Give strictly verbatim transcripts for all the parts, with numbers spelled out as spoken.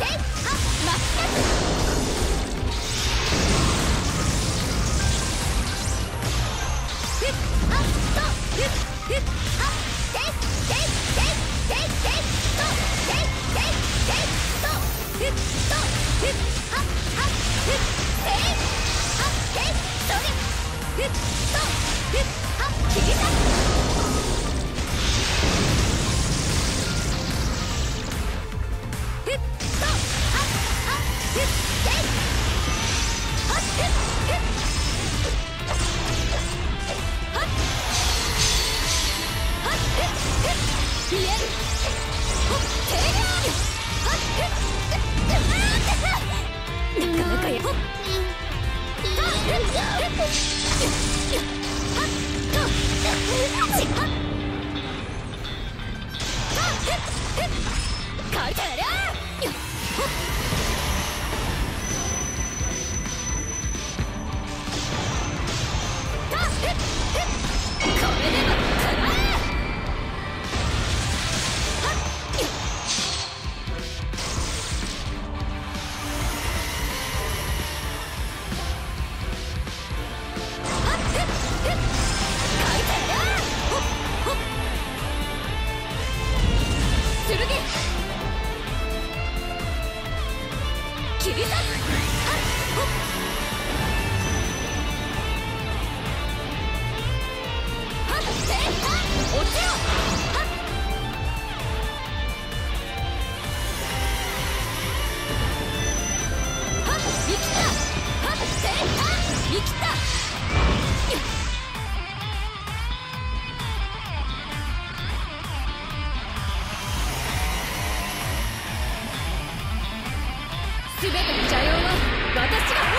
全ての邪妖は私が滅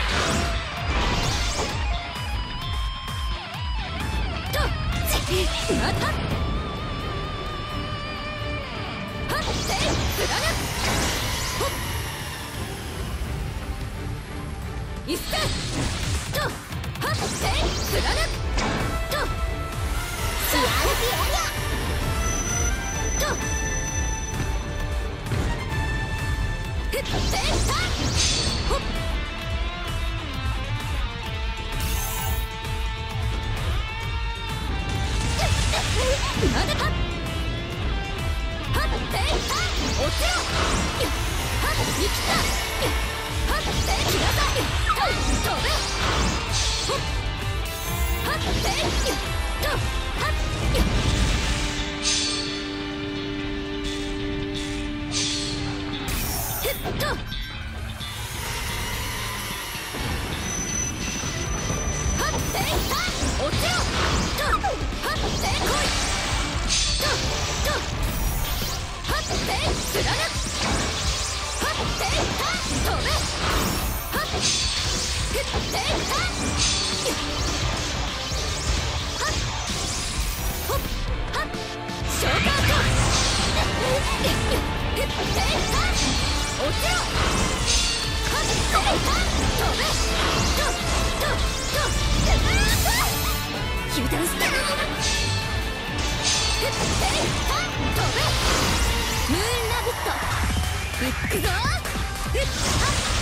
ぼすとまたはっせい貫くほっ一斉とはっせい貫くとしやるやとふっせいたほっなではっはっせいたおつよはっ生きたはっせいきなさいと飛べほっはっせいとはっふっとはっせいたおつよとはっせいこいととはっせい貫くはっせいた飛べはっふっせいたはっほっはっ召喚とふっせいたおつよはっせいた飛べととと油断したふっせいた飛べムーンラビットいくぞふっはっ